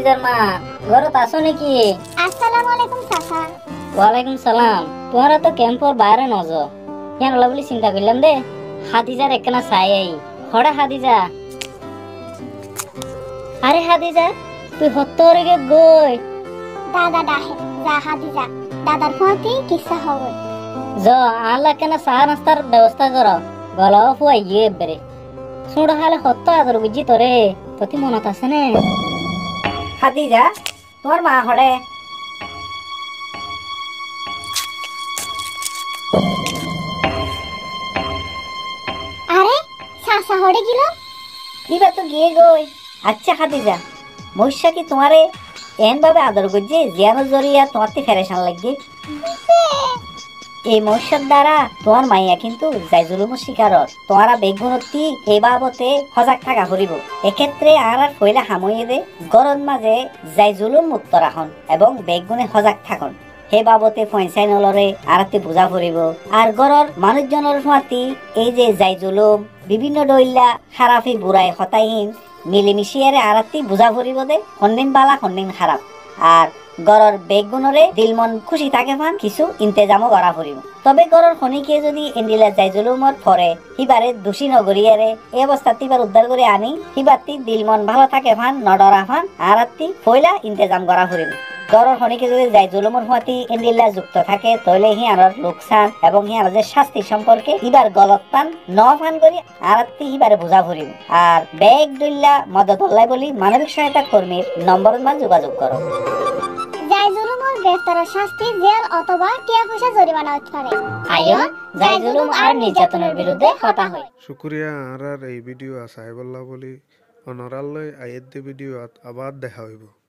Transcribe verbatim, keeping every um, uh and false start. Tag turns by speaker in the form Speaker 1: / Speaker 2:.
Speaker 1: খাদিজার মা ঘরত আছো নাকি?
Speaker 2: আসসালামু আলাইকুম চাচা।
Speaker 1: ওয়ালাইকুম সালাম। তোমরা তো ক্যাম্পর বাইরে নজ কেন বলি চিন্তা করলাম দে খাদিজার একখানা চাই আই হরে খাদিজা। আরে খাদিজা তুই হত্তরে গই
Speaker 2: দাদা ডাহে যা খাদিজা দাদার ফোনতে কিসা হবে
Speaker 1: জ আল্লাহ কেন চা নাস্তার ব্যবস্থা কর গলাও ফুয়াই গিয়ে বেরে শুড় হালে হত্ত আদর বুঝি তোরে ততি মনত আছে নে? খাদিজা তোমার মা হরে।
Speaker 2: আরে চাচা হরে গিল
Speaker 1: দিবা তো গিয়ে গই। আচ্ছা খাদিজা মহিষা কি তোমারে এন ভাবে আদর করছে জিয়ানোর জরিয়া তোমার ফেরেশান লাগছে? এই মহিষার দ্বারা তোমার মাইয়া কিন্তু যাই জুলুমের শিকার তোমারা বেগুনতি এই বাবতে সজাগ থাকা করিব। এক্ষেত্রে আর আর ফইলা হামইয়ে দে গরম মাঝে যাই জুলুম মুক্ত রাখন এবং বেগুনে সজাগ থাকুন সেই বাবতে পয়সাই নলরে আরতি বুঝা ফুরিব। আর গড়র মানুষজনের মাতি এই যে যাই জুলুম বিভিন্ন দইল্লা খারাপি বুড়াই হতাহীন মিলিমিশিয়ারে আরতি বুঝা ফুরিব দে সন্দিন বালা সন্দিন খারাপ। আর গড়র বেগুনরে দিলমন খুশি থাকে ফান কিছু ইন্তেজামও করা ফুরিব। তবে গড়র খনিকে যদি এন্ডিলা যাই জুলুমত ফরে হিবারে দোষী নগরিয়ারে এই অবস্থা তিবার উদ্ধার করে আনি হিবারতি দিলমন ভালো থাকে ফান নডরা ফান আরতি ফইলা ইন্তেজাম করা ফুরিব। গড়র খনিকে যদি যাই জুলুমর ফাতি এন্ডিলা যুক্ত থাকে তাহলে হিয়ারর লোকসান এবং হিয়ারদের শাস্তি সম্পর্কে হিবার গলত পান ন ফান করি আরতি হিবারে বুঝা ফুরিব। আর ব্যাগ দইল্লা মদত হল্লাই বলি মানবিক সহায়তা কর্মীর নম্বর মান যোগাযোগ করো।
Speaker 2: যাই জুলুমর গ্রেফতারের শাস্তি জেল অথবা টিয়া পয়সা জরিমানা হতে পারে।
Speaker 1: আইও যাই জুলুম আর নির্যাতনের বিরুদ্ধে কথা হই।
Speaker 3: শুক্রিয়া আর এই ভিডিও আসাই বললা বলি অনরাল আইয়ের ভিডিও আবার দেখা হইব।